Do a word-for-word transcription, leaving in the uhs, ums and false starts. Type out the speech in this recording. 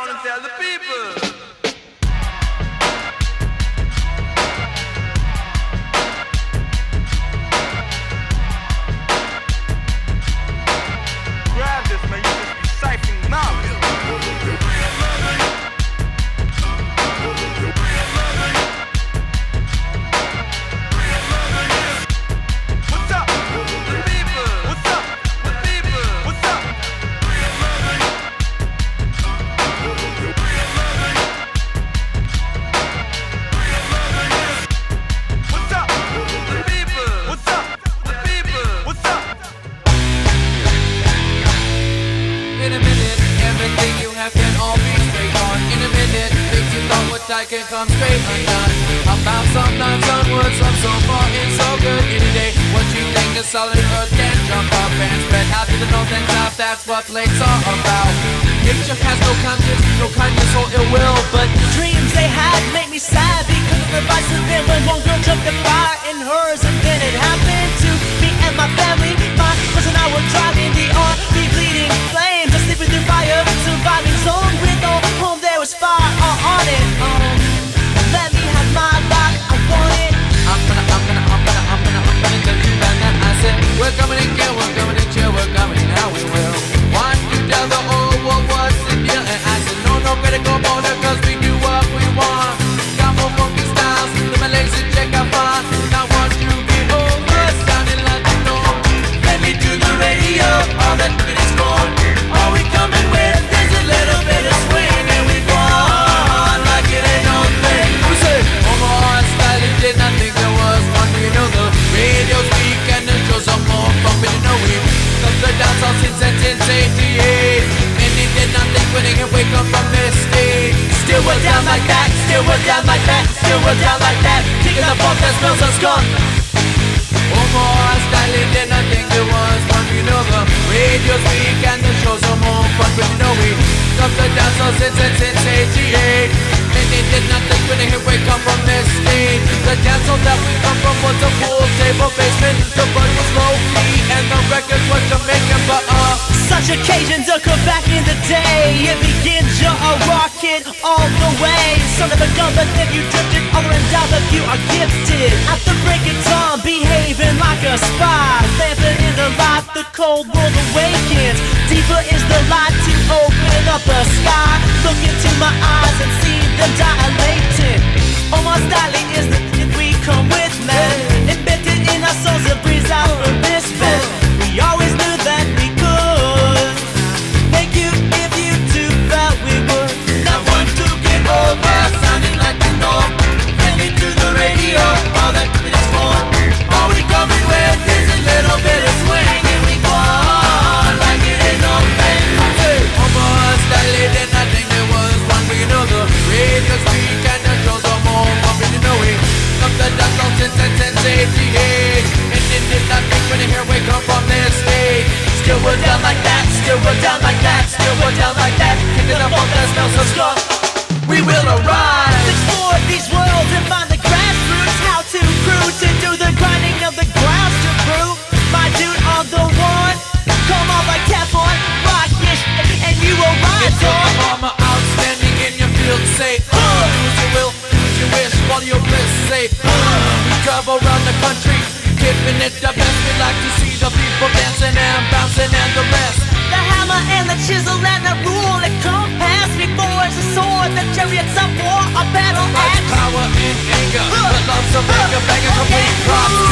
around and tell the people. Grab this, man, you just be siphoning knowledge. What's up, the people? What's up, the people? What's up? What's up, the people? What's up, the people? What's up? In a minute, everything you have can all be straight on. In a minute, things you thought would die can come straight undone. I found sometimes onwards, I'm so far, it's so good. Any day, what you think is solid earth can jump up and spread out to the north and south. That's what plates are about. Nature has no conscience, no kindness or ill will, but Dreams they had make me sad because of the vice of them. When one girl jumped the fire in hers, and then it happened to me and my family. My cousin and I were driving the R V bleeding flames, sleeping through fire, surviving zone with no home. There was fire on it. Um, let me have my life, I want it. I'm gonna, I'm gonna, I'm gonna, I'm gonna, I'm gonna tell you about that. I said, we're coming in, kill, we're coming in, chill, we're coming in, how we will. Why you tell the old world what's the deal? And I said, no, no critical border, cause we do what we want. Got more funky styles, the Malays and check out fine. Now once you get over, sounding like you know. Let me do the radio, all that good is gone. All we coming with is a little bit of swing, and we go on like it ain't no thing. We say, Omaha, Stylee, did not think there was one. You know the radio's weak and the shows are more bumping, you know we come to dance all since nineteen eighty-eight. And they did not think when they can wake up from this stage. Still we're down like that, still we're down like that, still we're down like that. Kicking the bomb that smells of skunk. Omaha, Stylee, did not think there was one. You know the radio's weak and the shows are more fun, but you know we come to dance all since nineteen eighty-eight. And they did not think when they can wake up from this stage. The dance hall that we come from was a pool table basement. The bud was low key and the record was Jamaican, but uh Such occasions occur back in the day. It begins, you're a rocket all the way. Son of a gun, but if you drifted over and down, but you are gifted. At the break of dawn, behaving like a spy. Lamping in the light, the cold world awakens. Deeper is the light to open up the sky. Look into my eyes and see them dilating. Omaha, Stylee is the thing we come with, man. Embedded in our souls, a breeze out from this bed. We always knew that we could. Thank you if you too felt we would. now want to get over, sounding like you know. Let me do the radio, all that good is gone. All we coming with is a little bit of swing, and we go on like it ain't no thing. Hey, Omaha, Stylee, did not think there was one, but you know the radio's weak and the shows are more bumping, you know we come to dance all since nineteen eighty-eight. And they did not think when they hear we come from this stage. Still we're down like that, still we're down like that, still we're down like that. Kicking the funk that smells of skunk. We will arrive. Explore these worlds and find the grassroots. How to crew to do the grinding of the grounds to prove. My dude on the one, come on like tap on, rock this and you will ride It's your on. mama outstanding in your field safe. Uh, use your will, use your wish, follow your bliss safe. Uh, we travel around the country, keeping it the best. We like to see the people dancing and bouncing and the rest. The hammer and the chisel and the rule that come past before is a sword. The chariots of war, a battle Like axe. power and anger, but loves of anger, bang a complete cross.